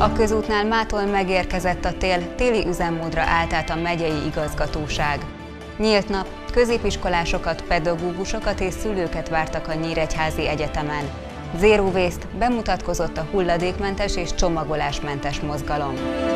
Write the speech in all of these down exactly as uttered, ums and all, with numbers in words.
A közútnál mától megérkezett a tél, téli üzemmódra állt át a megyei igazgatóság. Nyílt nap, középiskolásokat, pedagógusokat és szülőket vártak a Nyíregyházi Egyetemen. Zero Waste bemutatkozott a hulladékmentes és csomagolásmentes mozgalom.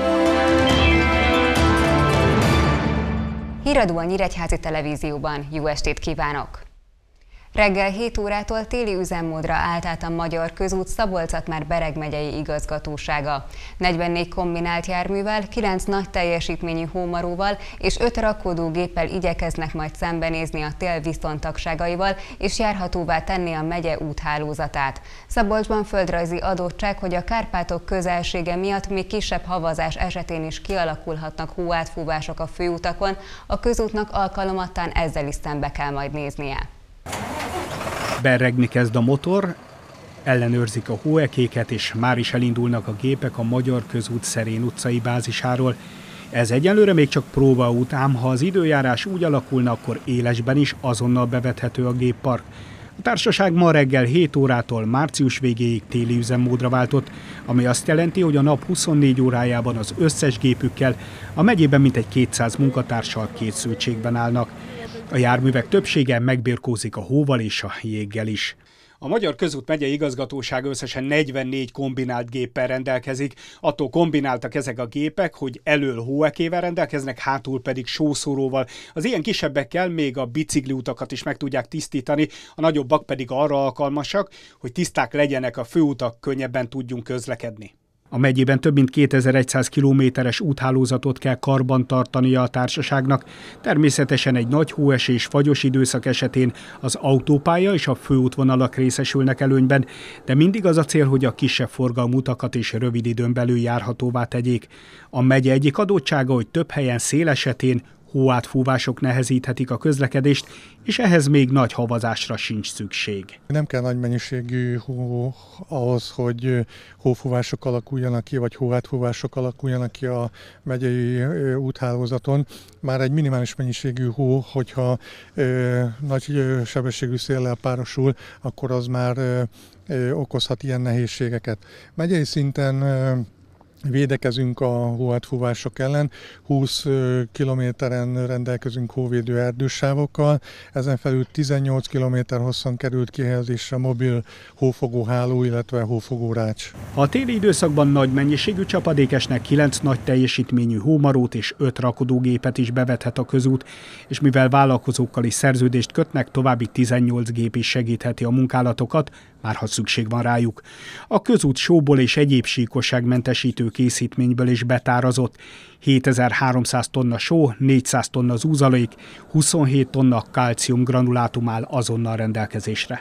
Híradó a Nyíregyházi Televízióban, jó estét kívánok! Reggel hét órától téli üzemmódra állt át a Magyar Közút Szabolcs-Szatmár-Bereg megyei igazgatósága. negyvennégy kombinált járművel, kilenc nagy teljesítményű hómaróval és öt rakodógéppel igyekeznek majd szembenézni a tél viszontagságaival és járhatóvá tenni a megye úthálózatát. Szabolcsban földrajzi adottság, hogy a Kárpátok közelsége miatt még kisebb havazás esetén is kialakulhatnak hóátfúvások a főutakon, a közútnak alkalomattán ezzel is szembe kell majd néznie. Berregni kezd a motor, ellenőrzik a hóekéket, és már is elindulnak a gépek a Magyar Közút Szerén utcai bázisáról. Ez egyelőre még csak próbaút, ám ha az időjárás úgy alakulna, akkor élesben is azonnal bevethető a géppark. A társaság ma reggel hét órától március végéig téli üzemmódra váltott, ami azt jelenti, hogy a nap huszonnégy órájában az összes gépükkel a megyében mintegy kétszáz munkatársal készültségben állnak. A járművek többsége megbirkózik a hóval és a jéggel is. A Magyar Közút megyei igazgatóság összesen negyvennégy kombinált géppel rendelkezik. Attól kombináltak ezek a gépek, hogy elől hóekével rendelkeznek, hátul pedig sószóróval. Az ilyen kisebbekkel még a bicikliutakat is meg tudják tisztítani, a nagyobbak pedig arra alkalmasak, hogy tiszták legyenek a főutak, könnyebben tudjunk közlekedni. A megyében több mint kétezer-száz kilométeres úthálózatot kell karbantartania a társaságnak. Természetesen egy nagy hóesés, fagyos időszak esetén az autópálya és a főútvonalak részesülnek előnyben, de mindig az a cél, hogy a kisebb forgalmú utakat is rövid időn belül járhatóvá tegyék. A megye egyik adottsága, hogy több helyen szél esetén hóátfúvások nehezíthetik a közlekedést, és ehhez még nagy havazásra sincs szükség. Nem kell nagy mennyiségű hó ahhoz, hogy hófúvások alakuljanak ki, vagy hóátfúvások alakuljanak ki a megyei úthálózaton. Már egy minimális mennyiségű hó, hogyha ö, nagy ö, sebességű széllel párosul, akkor az már ö, ö, okozhat ilyen nehézségeket. Megyei szinten ö, védekezünk a hóátfúvások ellen, húsz kilométeren rendelkezünk hóvédő erdősávokkal, ezen felül tizennyolc kilométer hosszan került kihelyezésre mobil hófogóháló, illetve hófogórács. A téli időszakban nagy mennyiségű csapadék esnek, kilenc nagy teljesítményű hómarót és öt rakodógépet is bevethet a közút, és mivel vállalkozókkal is szerződést kötnek, további tizennyolc gép is segítheti a munkálatokat, már ha szükség van rájuk. A közút sóból és egyéb síkosságmentesítő készítményből is betárazott. hétezer-háromszáz tonna só, négyszáz tonna zúzalék, huszonhét tonna kalciumgranulátum áll azonnal rendelkezésre.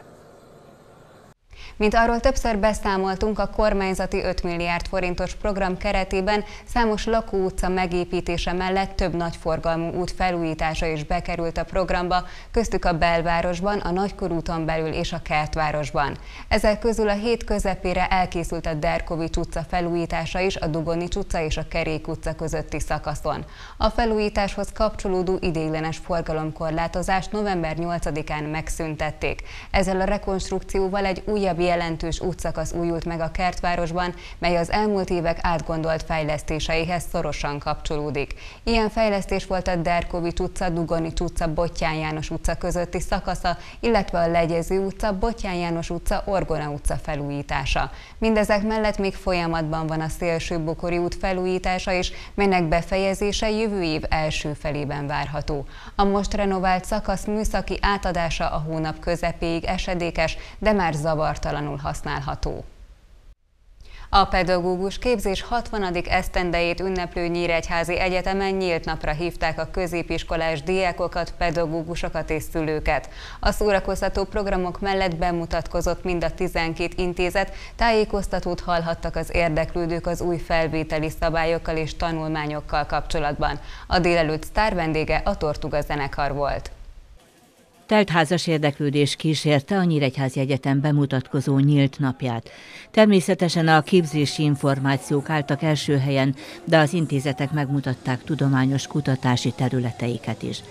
Mint arról többször beszámoltunk, a kormányzati öt milliárd forintos program keretében számos lakóutca megépítése mellett több nagyforgalmú út felújítása is bekerült a programba, köztük a belvárosban, a Nagykörúton belül és a Kertvárosban. Ezek közül a hét közepére elkészült a Derkovics utca felújítása is a Dugonics utca és a Kerék utca közötti szakaszon. A felújításhoz kapcsolódó ideiglenes forgalomkorlátozást november nyolcadikán megszüntették. Ezzel a rekonstrukcióval egy újabb jelentős útszakasz újult meg a Kertvárosban, mely az elmúlt évek átgondolt fejlesztéseihez szorosan kapcsolódik. Ilyen fejlesztés volt a Derkovics utca, Dugonics utca, Bottyán János utca közötti szakasza, illetve a Legyező utca, Bottyán János utca, Orgona utca felújítása. Mindezek mellett még folyamatban van a Szélső-Bokori út felújítása is, melynek befejezése jövő év első felében várható. A most renovált szakasz műszaki átadása a hónap közepéig esedékes, de már zavartalanul használható. A pedagógus képzés hatvanadik esztendejét ünneplő Nyíregyházi Egyetemen nyílt napra hívták a középiskolás diákokat, pedagógusokat és szülőket. A szórakoztató programok mellett bemutatkozott mind a tizenkét intézet, tájékoztatót hallhattak az érdeklődők az új felvételi szabályokkal és tanulmányokkal kapcsolatban. A délelőtt sztár vendége a Tortuga zenekar volt. Teltházas érdeklődés kísérte a Nyíregyházi Egyetem bemutatkozó nyílt napját. Természetesen a képzési információk álltak első helyen, de az intézetek megmutatták tudományos kutatási területeiket is.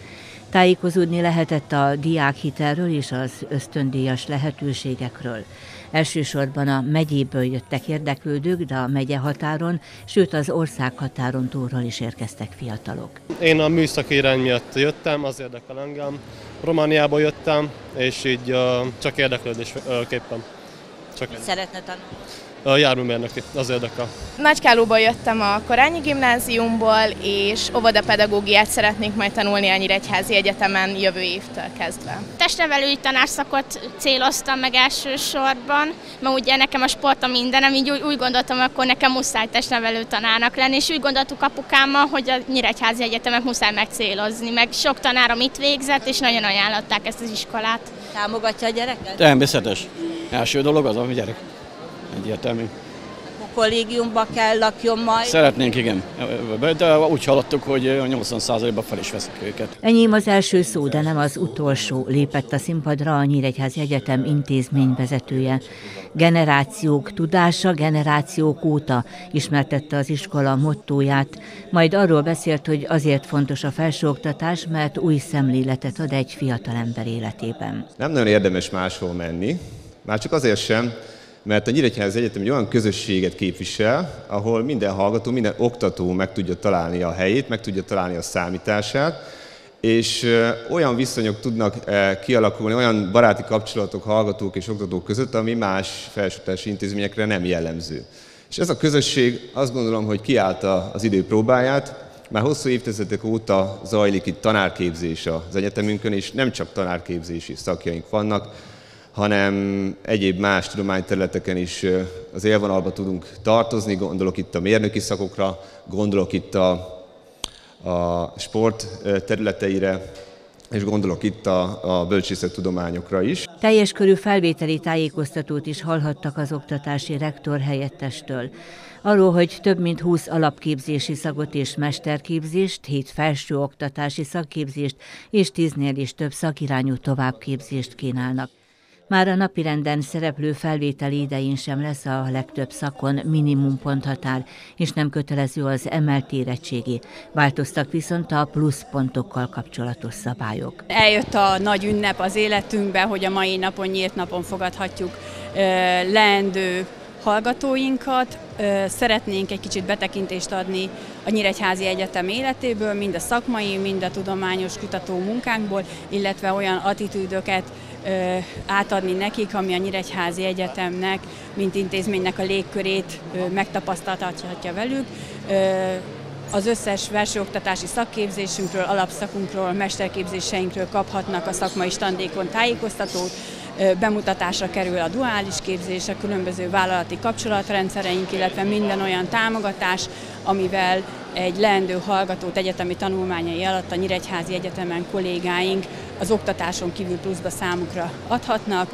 Tájékozódni lehetett a diákhitelről és az ösztöndíjas lehetőségekről. Elsősorban a megyéből jöttek érdeklődők, de a megye határon, sőt az ország határon túlról is érkeztek fiatalok. Én a műszaki irány miatt jöttem, az érdekel engem. Romániából jöttem, és így uh, csak érdeklődésképpen. Csak Mit szeretne tanulni? A járműmérnöki, az érdekel. Nagykállóból jöttem a Korányi Gimnáziumból, és óvodapedagógiát szeretnék majd tanulni a Nyíregyházi Egyetemen jövő évtől kezdve. Testnevelői tanárszakot céloztam meg elsősorban, mert ugye nekem a sport a mindenem, így úgy, úgy gondoltam, akkor nekem muszáj testnevelő tanárnak lenni, és úgy gondoltuk apukámmal, hogy a Nyíregyházi Egyetemet muszáj megcélozni, meg sok tanárom itt végzett, és nagyon ajánlották ezt az iskolát. Támogatja a gyereket? Természetes. Első dolog az, ami gyerek. Egyértelmű. A kollégiumba kell lakjon majd? Szeretnénk, igen. De úgy hallottuk, hogy a nyolcvan százalékban fel is veszik őket. Enyém az első szó, de nem az utolsó, lépett a színpadra a Nyíregyházi Egyetem intézményvezetője. Generációk tudása, generációk óta ismertette az iskola mottóját, majd arról beszélt, hogy azért fontos a felsőoktatás, mert új szemléletet ad egy fiatalember életében. Nem nagyon érdemes máshol menni, már csak azért sem, mert a Nyíregyházi Egyetem egy olyan közösséget képvisel, ahol minden hallgató, minden oktató meg tudja találni a helyét, meg tudja találni a számítását, és olyan viszonyok tudnak kialakulni, olyan baráti kapcsolatok hallgatók és oktatók között, ami más felsőoktatási intézményekre nem jellemző. És ez a közösség azt gondolom, hogy kiállta az idő próbáját, már hosszú évtizedek óta zajlik itt tanárképzés az egyetemünkön, és nem csak tanárképzési szakjaink vannak, hanem egyéb más tudományterületeken is az élvonalba tudunk tartozni, gondolok itt a mérnöki szakokra, gondolok itt a, a sport területeire, és gondolok itt a, a bölcsészettudományokra is. Teljes körű felvételi tájékoztatót is hallhattak az oktatási rektor helyettestől. Arról, hogy több mint húsz alapképzési szakot és mesterképzést, hét felsőoktatási szakképzést és tíznél is több szakirányú továbbképzést kínálnak. Már a napirenden szereplő felvételi idején sem lesz a legtöbb szakon minimum ponthatár, és nem kötelező az emelt érettségi. Változtak viszont a pluszpontokkal kapcsolatos szabályok. Eljött a nagy ünnep az életünkbe, hogy a mai napon, nyílt napon fogadhatjuk leendő hallgatóinkat. Szeretnénk egy kicsit betekintést adni a Nyíregyházi Egyetem életéből, mind a szakmai, mind a tudományos kutató munkánkból, illetve olyan attitűdöket átadni nekik, ami a Nyíregyházi Egyetemnek, mint intézménynek a légkörét megtapasztalhatja velük. Az összes felsőoktatási szakképzésünkről, alapszakunkról, mesterképzéseinkről kaphatnak a szakmai standékon tájékoztatót, bemutatásra kerül a duális képzés, a különböző vállalati kapcsolatrendszereink, illetve minden olyan támogatás, amivel egy leendő hallgatót egyetemi tanulmányai alatt a Nyíregyházi Egyetemen kollégáink az oktatáson kívül pluszba számukra adhatnak.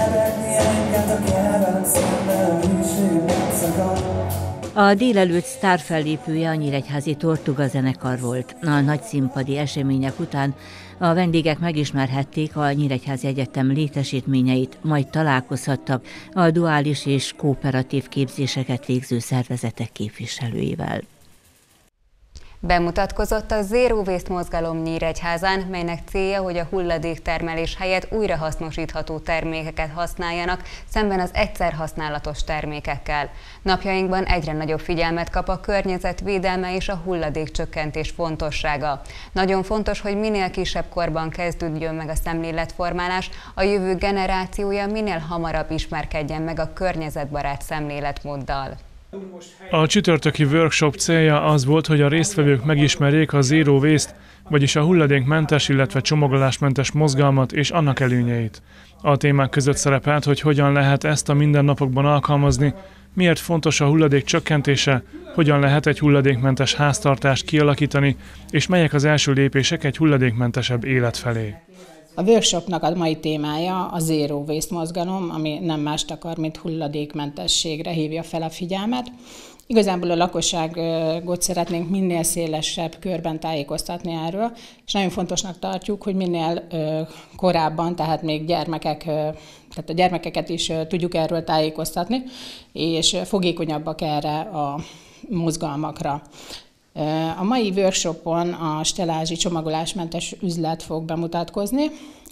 A délelőtt sztárfellépője a nyíregyházi Tortuga zenekar volt. A nagyszínpadi események után a vendégek megismerhették a Nyíregyházi Egyetem létesítményeit, majd találkozhattak a duális és kooperatív képzéseket végző szervezetek képviselőivel. Bemutatkozott a Zero Waste mozgalom Nyíregyházán, melynek célja, hogy a hulladéktermelés helyett újrahasznosítható termékeket használjanak, szemben az egyszerhasználatos termékekkel. Napjainkban egyre nagyobb figyelmet kap a környezetvédelme és a hulladékcsökkentés fontossága. Nagyon fontos, hogy minél kisebb korban kezdődjön meg a szemléletformálás, a jövő generációja minél hamarabb ismerkedjen meg a környezetbarát szemléletmóddal. A csütörtöki workshop célja az volt, hogy a résztvevők megismerjék a Zero Waste, vagyis a hulladékmentes, illetve csomagolásmentes mozgalmat és annak előnyeit. A témák között szerepelt, hogy hogyan lehet ezt a mindennapokban alkalmazni, miért fontos a hulladék csökkentése, hogyan lehet egy hulladékmentes háztartást kialakítani, és melyek az első lépések egy hulladékmentesebb élet felé. A workshopnak a mai témája a Zero Waste mozgalom, ami nem mást akar, mint hulladékmentességre hívja fel a figyelmet. Igazából a lakosságot szeretnénk minél szélesebb körben tájékoztatni erről, és nagyon fontosnak tartjuk, hogy minél korábban, tehát még gyermekek, tehát a gyermekeket is tudjuk erről tájékoztatni, és fogékonyabbak erre a mozgalmakra. A mai workshopon a stellázsi csomagolásmentes üzlet fog bemutatkozni,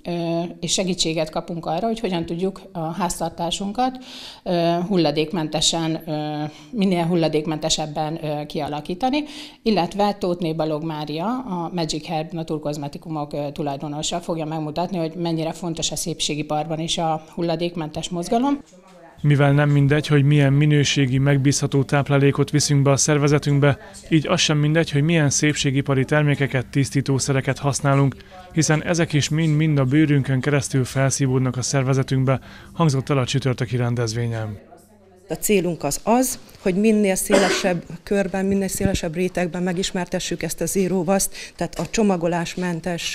és segítséget kapunk arra, hogy hogyan tudjuk a háztartásunkat hulladékmentesen, minél hulladékmentesebben kialakítani, illetve Tóthné Balog Mária, a Magic Herb naturkozmetikumok tulajdonosa fogja megmutatni, hogy mennyire fontos a szépségiparban is a hulladékmentes mozgalom. Mivel nem mindegy, hogy milyen minőségi, megbízható táplálékot viszünk be a szervezetünkbe, így az sem mindegy, hogy milyen szépségipari termékeket, tisztítószereket használunk, hiszen ezek is mind-mind a bőrünkön keresztül felszívódnak a szervezetünkbe, hangzott el a csütörtöki rendezvényen. A célunk az az, hogy minél szélesebb körben, minél szélesebb rétegben megismertessük ezt a zero waste, tehát a csomagolásmentes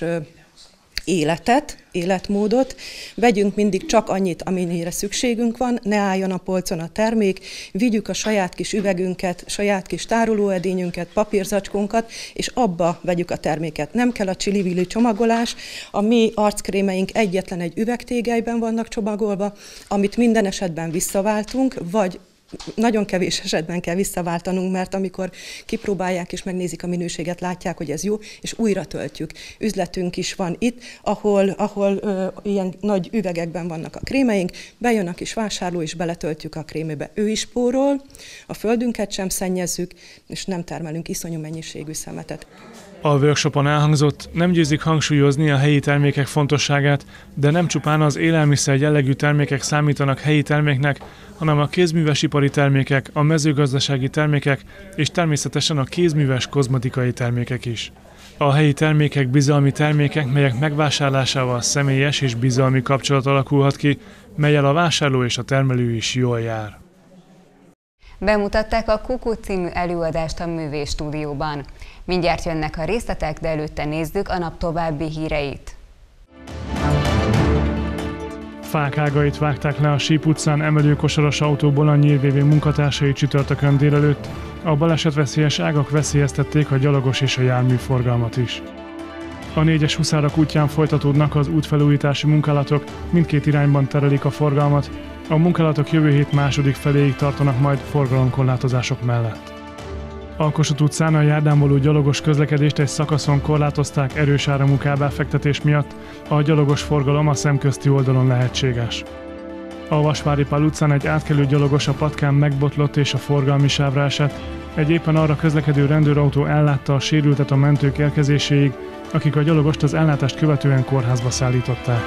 életet, életmódot, vegyünk mindig csak annyit, amennyire szükségünk van, ne álljon a polcon a termék, vigyük a saját kis üvegünket, saját kis tárolóedényünket, papírzacskónkat, és abba vegyük a terméket. Nem kell a csili-vili csomagolás, a mi arckrémeink egyetlen egy üvegtégelyben vannak csomagolva, amit minden esetben visszaváltunk, vagy nagyon kevés esetben kell visszaváltanunk, mert amikor kipróbálják és megnézik a minőséget, látják, hogy ez jó, és újra töltjük. Üzletünk is van itt, ahol, ahol ö, ilyen nagy üvegekben vannak a krémeink, bejön a kis vásárló, és beletöltjük a krémébe. Ő is spórol, a földünket sem szennyezzük, és nem termelünk iszonyú mennyiségű szemetet. A workshopon elhangzott, nem győzik hangsúlyozni a helyi termékek fontosságát, de nem csupán az élelmiszer jellegű termékek számítanak helyi terméknek, hanem a kézművesipari termékek, a mezőgazdasági termékek és természetesen a kézműves kozmetikai termékek is. A helyi termékek bizalmi termékek, melyek megvásárlásával személyes és bizalmi kapcsolat alakulhat ki, mellyel a vásárló és a termelő is jól jár. Bemutatták a Kukuc című előadást a Művészstúdióban. Mindjárt jönnek a részletek, de előtte nézzük a nap további híreit. Fák ágait vágták le a Síp utcán emelőkosaras autóból a nyírvévé munkatársai csütörtökön délelőtt. A balesetveszélyes ágak veszélyeztették a gyalogos és a járműforgalmat is. A négyes Huszárak útján folytatódnak az útfelújítási munkálatok, mindkét irányban terelik a forgalmat. A munkálatok jövő hét második feléig tartanak majd forgalomkorlátozások mellett. A Kossuth utcán a járdán való gyalogos közlekedést egy szakaszon korlátozták erős áramú kábelfektetés miatt, a gyalogos forgalom a szemközti oldalon lehetséges. A Vasvári Pál utcán egy átkelő gyalogos a patkán megbotlott és a forgalmi sávra esett, egy éppen arra közlekedő rendőrautó ellátta a sérültet a mentők érkezéséig, akik a gyalogost az ellátást követően kórházba szállították.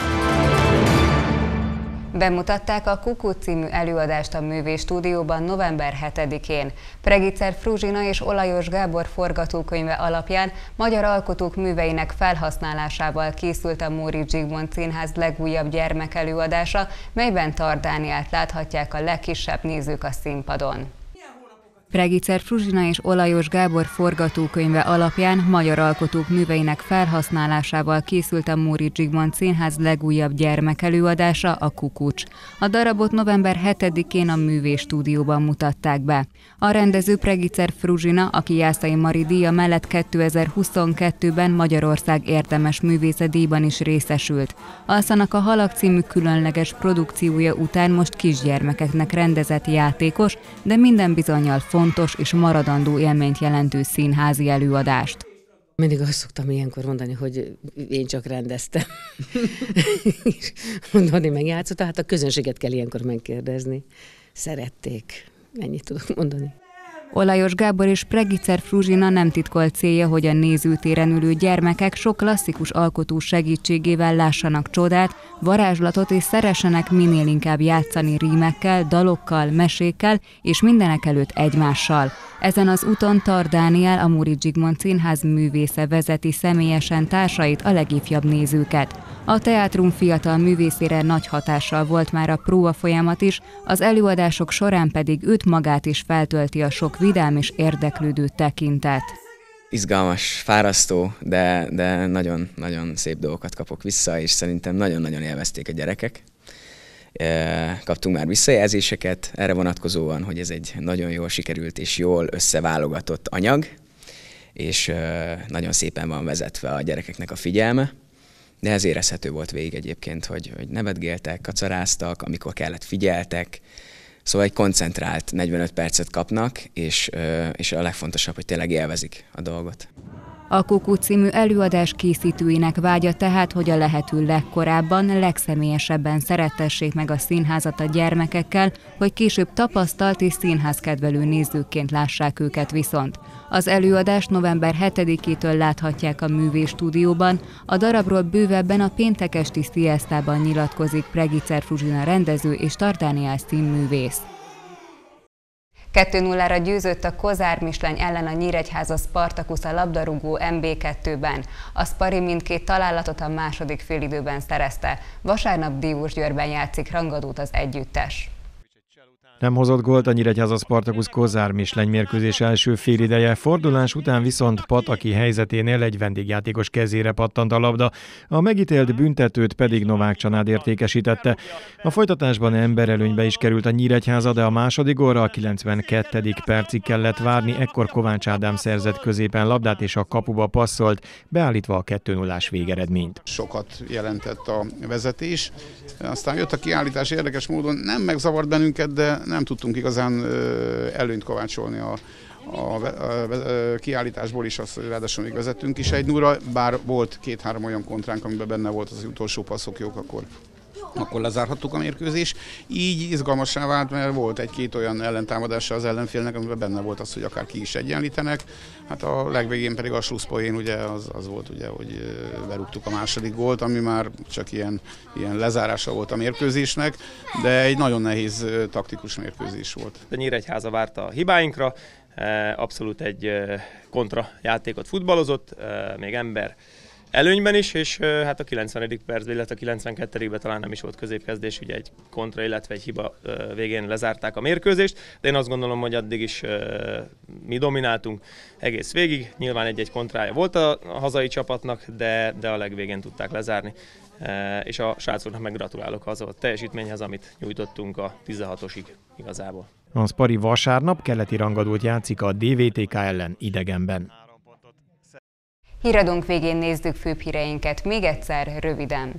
Bemutatták a Kukuc című előadást a Művészstúdióban november hetedikén. Pregicer Fruzsina és Olajos Gábor forgatókönyve alapján magyar alkotók műveinek felhasználásával készült a Móricz Zsigmond Színház legújabb gyermekelőadása, melyben Tar Dánielt láthatják a legkisebb nézők a színpadon. Pregicer Fruzsina és Olajos Gábor forgatókönyve alapján magyar alkotók műveinek felhasználásával készült a Móricz Zsigmond Színház legújabb gyermekelőadása, a Kukucs. A darabot november hetedikén a Művészstúdióban mutatták be. A rendező Pregicer Fruzsina, aki Jászai Mari díja mellett kétezer-huszonkettőben Magyarország érdemes művészedíjban is részesült. Alszanak a halak című különleges produkciója után most kisgyermekeknek rendezett játékos, de minden bizonnyal fontos és maradandó élményt jelentő színházi előadást. Mindig azt szoktam ilyenkor mondani, hogy én csak rendeztem. Mondani megjátszott, hát a közönséget kell ilyenkor megkérdezni. Szerették. Ennyit tudok mondani. Olajos Gábor és Pregicer Fruzsina nem titkolt célja, hogy a nézőtéren ülő gyermekek sok klasszikus alkotó segítségével lássanak csodát, varázslatot és szeressenek minél inkább játszani rímekkel, dalokkal, mesékkel és mindenekelőtt egymással. Ezen az úton Tar Dániel, a Móricz Zsigmond Színház művésze vezeti személyesen társait, a legifjabb nézőket. A teátrum fiatal művészére nagy hatással volt már a próba folyamat is, az előadások során pedig őt magát is feltölti a sok vidám és érdeklődő tekintet. Izgalmas, fárasztó, de, de nagyon-nagyon szép dolgokat kapok vissza, és szerintem nagyon-nagyon élvezték a gyerekek. Kaptunk már visszajelzéseket erre vonatkozóan, hogy ez egy nagyon jól sikerült és jól összeválogatott anyag, és nagyon szépen van vezetve a gyerekeknek a figyelme, de ez érezhető volt végig egyébként, hogy, hogy nevetgéltek, kacaráztak, amikor kellett figyeltek, Szóval egy koncentrált negyvenöt percet kapnak, és, és a legfontosabb, hogy tényleg élvezik a dolgot. A Kuku című előadás készítőinek vágya tehát, hogy a lehető legkorábban, legszemélyesebben szerettessék meg a színházat a gyermekekkel, hogy később tapasztalt és színházkedvelő nézőként lássák őket viszont. Az előadást november hetedikétől láthatják a Művészstúdióban, a darabról bővebben a péntek esti sziasztában nyilatkozik Pregicer Fruzsina rendező és Tartániás színművész. kettő nullára győzött a Kozár Misleny ellen a Nyíregyháza Spartacus a labdarúgó em bé kettőben. A Spari mindkét találatot a második félidőben szerezte. Vasárnap Diósgyőrben játszik rangadót az együttes. Nem hozott gólt a Nyíregyháza Spartacus Kozár Misleny mérkőzés első félideje, fordulás után viszont Pataki helyzeténél egy vendégjátékos kezére pattant a labda, a megítélt büntetőt pedig Novák Csanád értékesítette. A folytatásban emberelőnybe is került a Nyíregyháza, de a második gólra a kilencvenkettedik percig kellett várni, ekkor Kovács Ádám szerzett középen labdát és a kapuba passzolt, beállítva a kettő nullás végeredményt. Sokat jelentett a vezetés, aztán jött a kiállítás, érdekes módon nem megzavart bennünket, de nem tudtunk igazán előnyt kovácsolni a, a, a, a kiállításból is, azt ráadásul még vezettünk is egy nullra, bár volt két-három olyan kontránk, amiben benne volt az utolsó passzok jók, akkor, akkor lezárhattuk a mérkőzést. Így izgalmassá vált, mert volt egy-két olyan ellentámadása az ellenfélnek, amiben benne volt az, hogy akár ki is egyenlítenek. Hát a legvégén pedig a slusszpoén ugye az, az volt, ugye, hogy berúgtuk a második gólt, ami már csak ilyen, ilyen lezárása volt a mérkőzésnek, de egy nagyon nehéz taktikus mérkőzés volt. A Nyíregyháza várta a hibáinkra, abszolút egy kontra játékot futballozott, még ember előnyben is, és hát a kilencvenedik percben, illetve a kilencvenkettedikben talán nem is volt középkezdés, ugye egy kontra, illetve egy hiba végén lezárták a mérkőzést, de én azt gondolom, hogy addig is mi domináltunk egész végig. Nyilván egy-egy kontrája volt a hazai csapatnak, de, de a legvégén tudták lezárni, és a srácoknak meg gratulálok az a teljesítményhez, amit nyújtottunk a tizenhatosig igazából. A Spari vasárnap keleti rangadót játszik a dé vé té ká ellen idegenben. Híradónk végén nézzük főbb híreinket még egyszer röviden.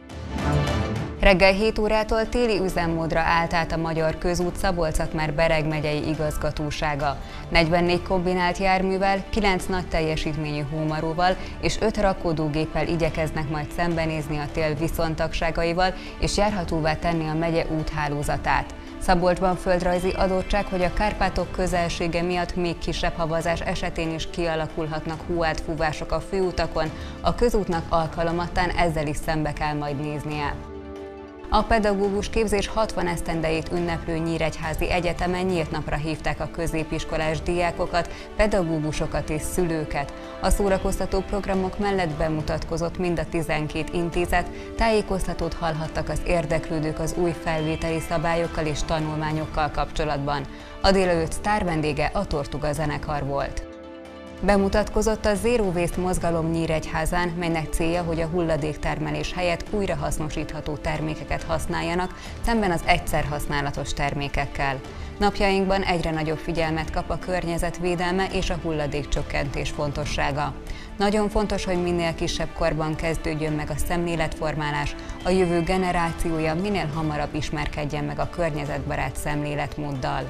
Reggel hét órától téli üzemmódra állt át a Magyar Közút Szabolcs-Szatmár-Bereg megyei igazgatósága. negyvennégy kombinált járművel, kilenc nagy teljesítményű hómaróval és öt rakódógéppel igyekeznek majd szembenézni a tél viszontagságaival és járhatóvá tenni a megye úthálózatát. Szabolcsban földrajzi adottság, hogy a Kárpátok közelsége miatt még kisebb havazás esetén is kialakulhatnak hóátfúvások a főutakon, a közútnak alkalomattán ezzel is szembe kell majd néznie. A pedagógus képzés hatvan esztendejét ünneplő Nyíregyházi Egyetemen nyílt napra hívták a középiskolás diákokat, pedagógusokat és szülőket. A szórakoztató programok mellett bemutatkozott mind a tizenkét intézet, tájékoztatót hallhattak az érdeklődők az új felvételi szabályokkal és tanulmányokkal kapcsolatban. A délelőtt sztárvendége a Tortuga zenekar volt. Bemutatkozott a Zero Waste mozgalom Nyíregyházán, melynek célja, hogy a hulladéktermelés helyett újrahasznosítható termékeket használjanak, szemben az egyszerhasználatos termékekkel. Napjainkban egyre nagyobb figyelmet kap a környezetvédelme és a hulladékcsökkentés fontossága. Nagyon fontos, hogy minél kisebb korban kezdődjön meg a szemléletformálás, a jövő generációja minél hamarabb ismerkedjen meg a környezetbarát szemléletmóddal.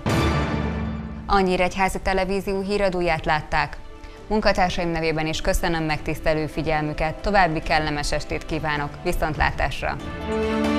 A Nyíregyházi Televízió híradóját látták. Munkatársaim nevében is köszönöm megtisztelő figyelmüket, további kellemes estét kívánok, viszontlátásra!